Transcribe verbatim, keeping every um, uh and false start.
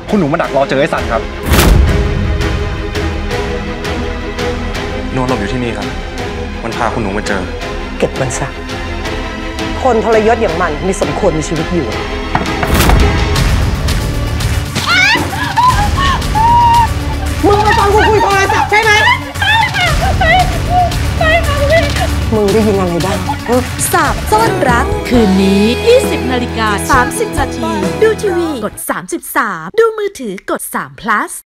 คุณหนูมาดักรอเจอไอ้สันครับนวลหลบอยู่ที่นี่ครับมันพาคุณหนูมาเจอเก็บมันซะคนทรยศอย่างมันไม่สมควรมีชีวิตอยู่มึงมาฟังกูคุยโทรศัพท์ใช่ไหมมึงได้ยินอะไรบ้างสาบซ่อนรักคืนนี้ ยี่สิบนาฬิกาสามสิบนาทีดูทีวีกดสามสิบสามดูมือถือกดสาม plus